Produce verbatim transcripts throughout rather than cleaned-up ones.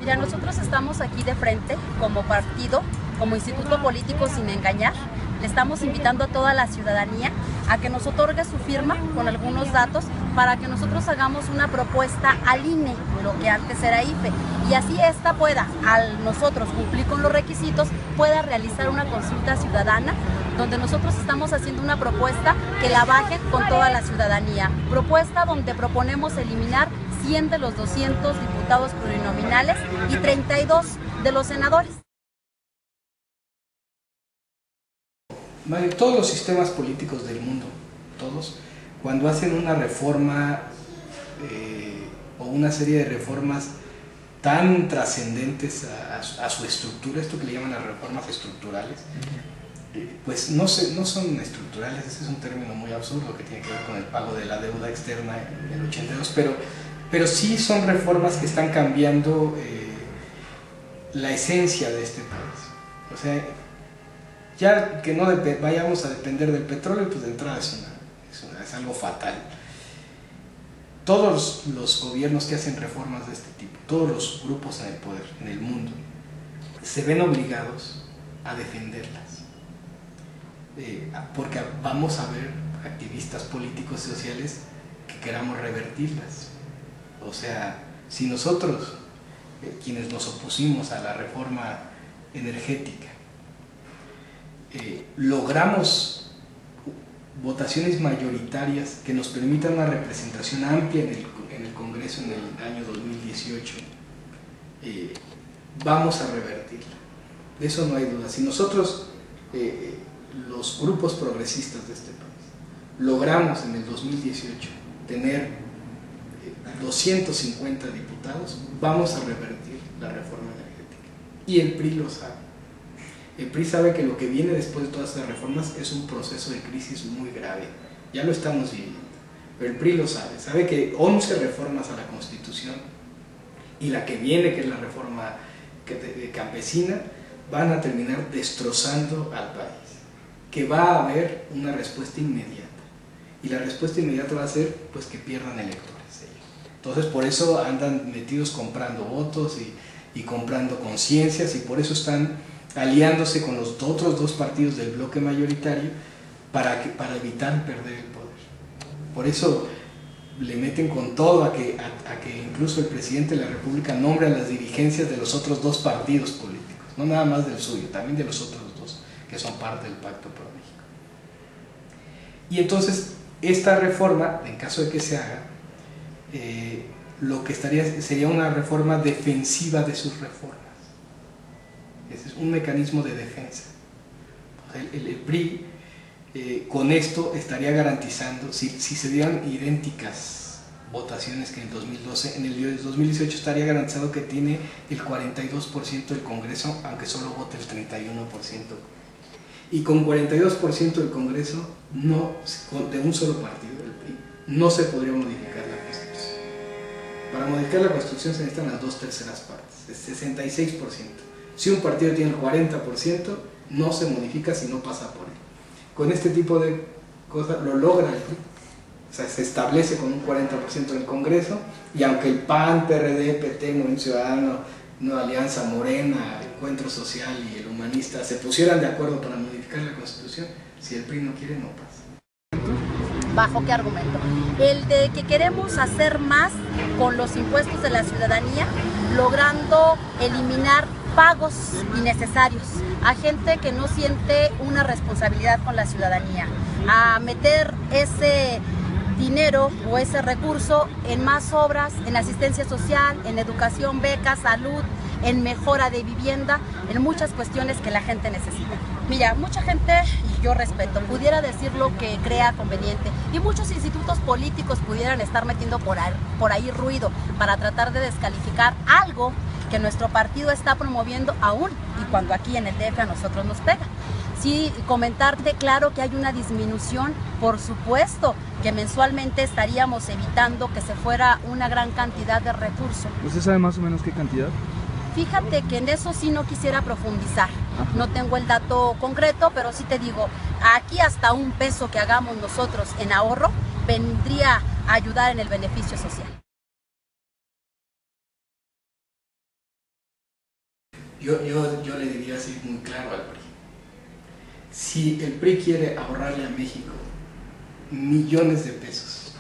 Mira, nosotros estamos aquí de frente como partido, como instituto político Sin Engañar. Le estamos invitando a toda la ciudadanía a que nos otorgue su firma con algunos datos para que nosotros hagamos una propuesta al I N E, lo que antes era I F E, y así esta pueda, al nosotros cumplir con los requisitos, pueda realizar una consulta ciudadana donde nosotros estamos haciendo una propuesta que la bajen con toda la ciudadanía. Propuesta donde proponemos eliminar cien de los doscientos diputados plurinominales y treinta y dos de los senadores. Todos los sistemas políticos del mundo, todos, cuando hacen una reforma eh, o una serie de reformas tan trascendentes a, a, a su estructura, esto que le llaman las reformas estructurales, eh, pues no, se, no son estructurales, ese es un término muy absurdo que tiene que ver con el pago de la deuda externa en el ochenta y dos, pero, pero sí son reformas que están cambiando eh, la esencia de este país. O sea, ya que no vayamos a depender del petróleo, pues de entrada es, una, es, una, es algo fatal. Todos los gobiernos que hacen reformas de este tipo, todos los grupos en el poder, en el mundo, se ven obligados a defenderlas. Eh, porque vamos a ver activistas políticos y sociales que queramos revertirlas. O sea, si nosotros, eh, quienes nos opusimos a la reforma energética, Eh, logramos votaciones mayoritarias que nos permitan una representación amplia en el, en el Congreso en el año dos mil dieciocho, eh, vamos a revertirla, de eso no hay duda. Si nosotros, eh, los grupos progresistas de este país, logramos en el dos mil dieciocho tener eh, doscientos cincuenta diputados, vamos a revertir la reforma energética, y el P R I lo sabe. El P R I sabe que lo que viene después de todas estas reformas es un proceso de crisis muy grave, ya lo estamos viviendo, pero el P R I lo sabe, sabe que once reformas a la Constitución y la que viene, que es la reforma campesina, van a terminar destrozando al país, que va a haber una respuesta inmediata, y la respuesta inmediata va a ser pues que pierdan electores ellos. Entonces por eso andan metidos comprando votos y, y comprando conciencias, y por eso están aliándose con los otros dos partidos del bloque mayoritario para, que, para evitar perder el poder. Por eso le meten con todo a que, a, a que incluso el presidente de la República nombre a las dirigencias de los otros dos partidos políticos, no nada más del suyo, también de los otros dos que son parte del Pacto por México. Y entonces esta reforma, en caso de que se haga, eh, lo que estaría sería una reforma defensiva de sus reformas. Ese es un mecanismo de defensa. El, el, el P R I eh, con esto estaría garantizando, si, si se dieran idénticas votaciones que en el dos mil doce, en el dos mil dieciocho estaría garantizado que tiene el cuarenta y dos por ciento del Congreso, aunque solo vote el treinta y uno por ciento. Y con cuarenta y dos por ciento del Congreso, no, de un solo partido, el P R I, no se podría modificar la Constitución. Para modificar la Constitución se necesitan las dos terceras partes, el sesenta y seis por ciento. Si un partido tiene el cuarenta por ciento, no se modifica si no pasa por él. Con este tipo de cosas lo logra el P R I. O sea, se establece con un cuarenta por ciento en el Congreso, y aunque el P A N, P R D, P T, Movimiento Ciudadano, Nueva Alianza, Morena, Encuentro Social y el Humanista se pusieran de acuerdo para modificar la Constitución, si el P R I no quiere, no pasa. ¿Bajo qué argumento? El de que queremos hacer más con los impuestos de la ciudadanía, logrando eliminar pagos innecesarios a gente que no siente una responsabilidad con la ciudadanía, a meter ese dinero o ese recurso en más obras, en asistencia social, en educación, becas, salud, en mejora de vivienda, en muchas cuestiones que la gente necesita. Mira, mucha gente, y yo respeto, pudiera decir lo que crea conveniente, y muchos institutos políticos pudieran estar metiendo por ahí, por ahí ruido para tratar de descalificar algo que nuestro partido está promoviendo aún, y cuando aquí en el D F a nosotros nos pega. Sí, comentarte, claro que hay una disminución, por supuesto que mensualmente estaríamos evitando que se fuera una gran cantidad de recursos. ¿Usted sabe más o menos qué cantidad? Fíjate que en eso sí no quisiera profundizar. Ajá. No tengo el dato concreto, pero sí te digo, aquí hasta un peso que hagamos nosotros en ahorro vendría a ayudar en el beneficio social. Yo, yo, yo le diría así muy claro al P R I. Si el P R I quiere ahorrarle a México millones de pesos,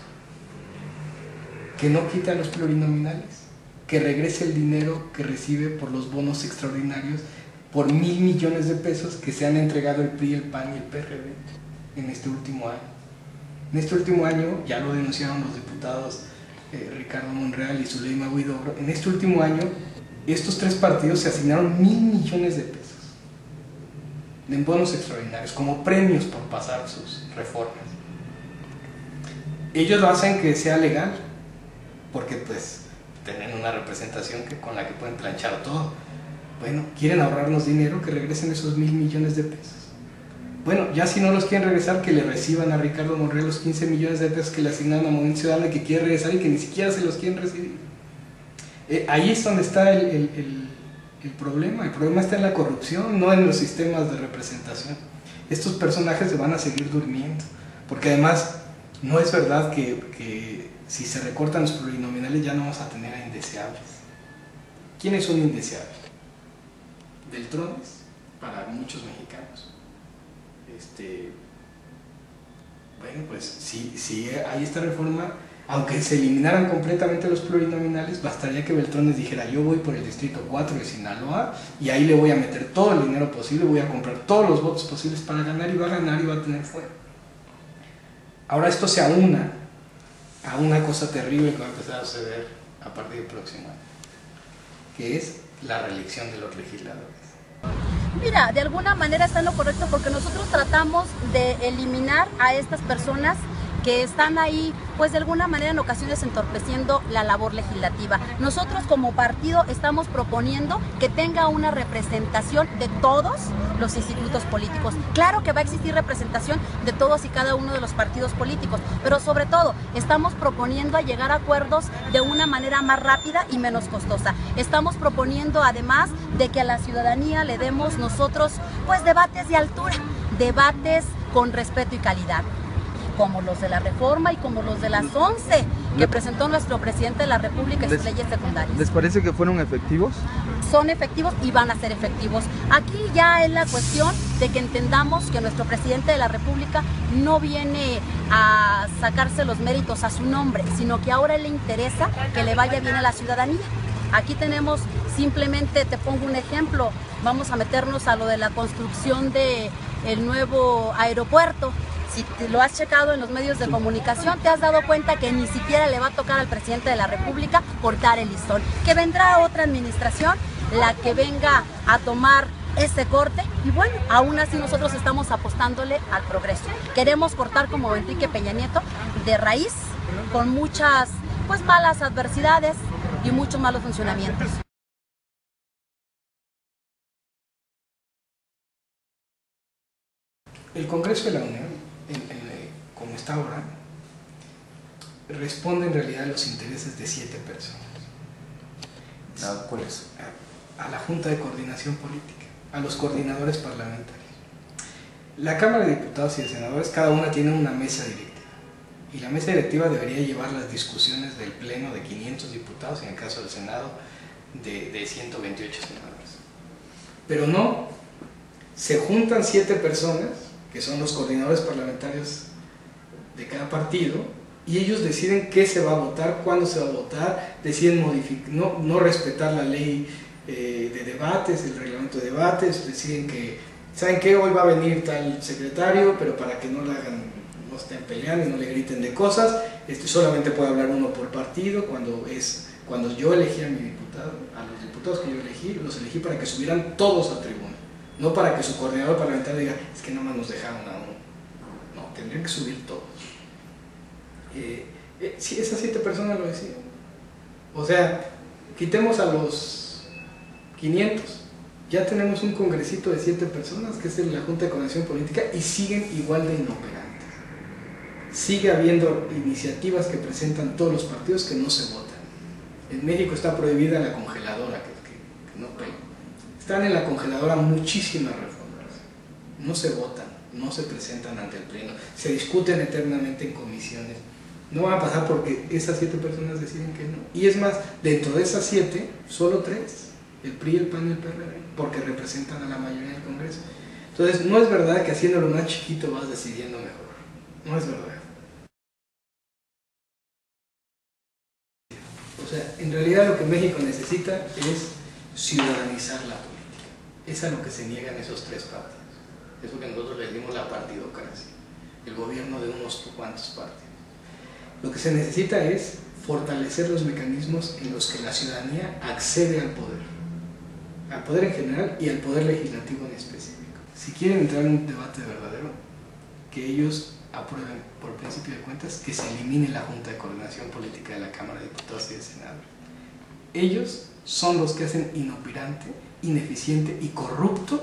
que no quita los plurinominales, que regrese el dinero que recibe por los bonos extraordinarios por mil millones de pesos que se han entregado el P R I, el P A N y el P R D en este último año. En este último año, ya lo denunciaron los diputados eh, Ricardo Monreal y Zuleima Huidobro, en este último año estos tres partidos se asignaron mil millones de pesos en bonos extraordinarios como premios por pasar sus reformas. Ellos lo hacen que sea legal, porque pues tienen una representación que, con la que pueden planchar todo. Bueno, quieren ahorrarnos dinero, que regresen esos mil millones de pesos. Bueno, ya si no los quieren regresar, que le reciban a Ricardo Monreal los quince millones de pesos que le asignaron a Movimiento Ciudadano, que quiere regresar y que ni siquiera se los quieren recibir. Eh, ahí es donde está el, el, el, el problema. El problema está en la corrupción, no en los sistemas de representación. Estos personajes se van a seguir durmiendo, porque además no es verdad que, que si se recortan los plurinominales ya no vamos a tener a indeseables. ¿Quién es un indeseable? Beltrones, para muchos mexicanos. Este, bueno, pues si, si hay esta reforma, aunque se eliminaran completamente los plurinominales, bastaría que Beltrones dijera: yo voy por el distrito cuatro de Sinaloa y ahí le voy a meter todo el dinero posible, voy a comprar todos los votos posibles para ganar, y va a ganar y va a tener fuego. Ahora esto se aúna a una cosa terrible que va a empezar a suceder a partir del próximo año, que es la reelección de los legisladores. Mira, de alguna manera está en lo correcto, porque nosotros tratamos de eliminar a estas personas que están ahí, pues de alguna manera en ocasiones entorpeciendo la labor legislativa. Nosotros como partido estamos proponiendo que tenga una representación de todos los institutos políticos. Claro que va a existir representación de todos y cada uno de los partidos políticos, pero sobre todo estamos proponiendo a llegar a acuerdos de una manera más rápida y menos costosa. Estamos proponiendo además de que a la ciudadanía le demos nosotros pues debates de altura, debates con respeto y calidad, como los de la reforma y como los de las once que presentó nuestro presidente de la República y sus leyes secundarias. ¿Les parece que fueron efectivos? Son efectivos y van a ser efectivos. Aquí ya es la cuestión de que entendamos que nuestro presidente de la República no viene a sacarse los méritos a su nombre, sino que ahora le interesa que le vaya bien a la ciudadanía. Aquí tenemos, simplemente te pongo un ejemplo, vamos a meternos a lo de la construcción del nuevo aeropuerto. Si te lo has checado en los medios de comunicación, te has dado cuenta que ni siquiera le va a tocar al presidente de la República cortar el listón. Que vendrá otra administración, la que venga a tomar ese corte, y bueno, aún así nosotros estamos apostándole al progreso. Queremos cortar como Enrique Peña Nieto de raíz, con muchas pues malas adversidades y muchos malos funcionamientos. El Congreso de la Unión, En, en, como está ahora, responde en realidad a los intereses de siete personas. ¿Cuáles? A, a la Junta de Coordinación Política, a los coordinadores parlamentarios. La Cámara de Diputados y de Senadores, cada una tiene una mesa directiva, y la mesa directiva debería llevar las discusiones del pleno de quinientos diputados, en el caso del Senado de, de ciento veintiocho senadores. Pero no, se juntan siete personas, que son los coordinadores parlamentarios de cada partido, y ellos deciden qué se va a votar, cuándo se va a votar, deciden no, no respetar la ley eh, de debates, el reglamento de debates, deciden que, ¿saben qué? Hoy va a venir tal secretario, pero para que no le hagan, no estén peleando y no le griten de cosas, este, solamente puede hablar uno por partido. Cuando, es, cuando yo elegí a mi diputado, a los diputados que yo elegí, los elegí para que subieran todos a tribuna, no para que su coordinador parlamentario diga: es que nada más nos dejaron a uno. No, tendrían que subir todos. Eh, eh, si esas siete personas lo decían. O sea, quitemos a los quinientos, ya tenemos un congresito de siete personas, que es la Junta de Coordinación Política, y siguen igual de inoperantes. Sigue habiendo iniciativas que presentan todos los partidos que no se votan. En México está prohibida la congeladora, que, que, que no pega. Están en la congeladora muchísimas reformas, no se votan, no se presentan ante el pleno, se discuten eternamente en comisiones. No van a pasar porque esas siete personas deciden que no. Y es más, dentro de esas siete, solo tres, el P R I, el P A N y el P R D. porque representan a la mayoría del Congreso. Entonces, no es verdad que haciéndolo más chiquito vas decidiendo mejor. No es verdad. O sea, en realidad lo que México necesita es ciudadanizar la política. Es a lo que se niegan esos tres partidos. Es lo que nosotros le dimos la partidocracia, el gobierno de unos cuantos partidos. Lo que se necesita es fortalecer los mecanismos en los que la ciudadanía accede al poder, al poder en general y al poder legislativo en específico. Si quieren entrar en un debate verdadero, que ellos aprueben, por principio de cuentas, que se elimine la Junta de Coordinación Política de la Cámara de Diputados y de Senado. Ellos son los que hacen inoperante, ineficiente y corrupto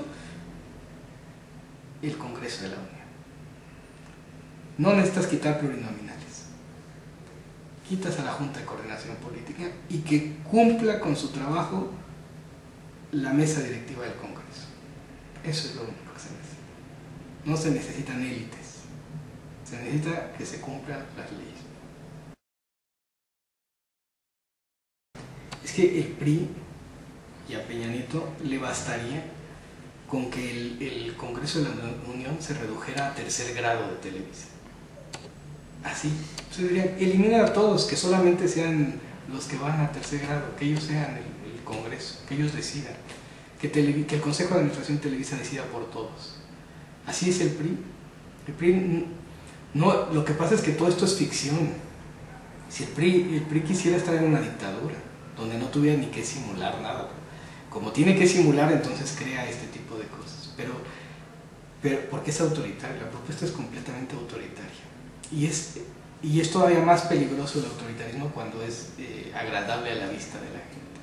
el Congreso de la Unión. No necesitas quitar plurinominales. Quitas a la Junta de Coordinación Política y que cumpla con su trabajo la mesa directiva del Congreso. Eso es lo único que se necesita. No se necesitan élites. Se necesita que se cumplan las leyes. Es que el P R I y a Peña Nieto le bastaría con que el, el Congreso de la Unión se redujera a tercer grado de Televisa. Así. Se dirían, eliminar a todos, que solamente sean los que van a tercer grado, que ellos sean el, el Congreso, que ellos decidan, que, tele, que el Consejo de Administración de Televisa decida por todos. Así es el P R I. El P R I no, lo que pasa es que todo esto es ficción. Si el P R I, el P R I quisiera estar en una dictadura, donde no tuviera ni que simular nada, como tiene que simular, entonces crea este tipo de cosas, pero, pero porque es autoritaria, la propuesta es completamente autoritaria, y es, y es todavía más peligroso el autoritarismo cuando es eh, agradable a la vista de la gente.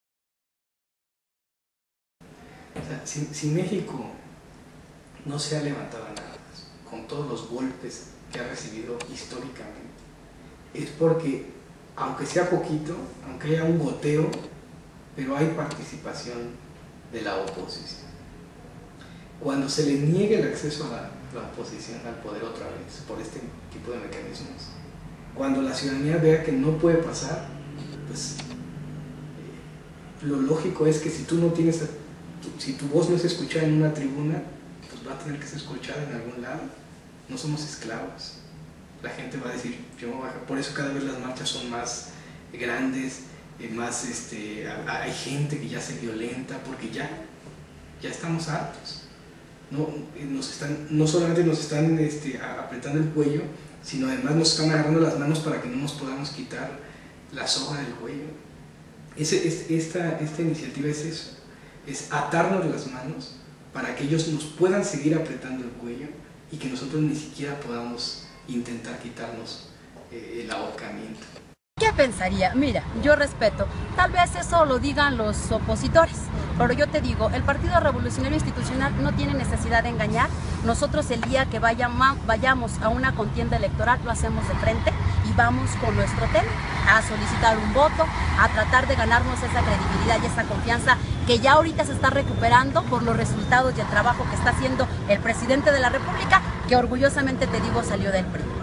O sea, si, si México no se ha levantado nada más, con todos los golpes que ha recibido históricamente, es porque, aunque sea poquito, aunque haya un goteo, pero hay participación de la oposición. Cuando se le niegue el acceso a la, la oposición al poder otra vez, por este tipo de mecanismos, cuando la ciudadanía vea que no puede pasar, pues eh, lo lógico es que si tú no tienes, si tu voz no es escuchada en una tribuna, pues va a tener que ser escuchada en algún lado. No somos esclavos. La gente va a decir, yo me voy a bajar. Por eso cada vez las marchas son más grandes, más este, hay gente que ya se violenta porque ya, ya estamos hartos. No, nos están, no solamente nos están este, apretando el cuello, sino además nos están agarrando las manos para que no nos podamos quitar la soga del cuello. Ese, es, esta, esta iniciativa es eso, es atarnos las manos para que ellos nos puedan seguir apretando el cuello y que nosotros ni siquiera podamos intentar quitarnos eh, el ahorcamiento. ¿Qué pensaría? Mira, yo respeto, tal vez eso lo digan los opositores, pero yo te digo, el Partido Revolucionario Institucional no tiene necesidad de engañar. Nosotros el día que vayamos, vayamos a una contienda electoral lo hacemos de frente y vamos con nuestro tema a solicitar un voto, a tratar de ganarnos esa credibilidad y esa confianza que ya ahorita se está recuperando por los resultados y el trabajo que está haciendo el presidente de la República, que orgullosamente te digo salió del P R I.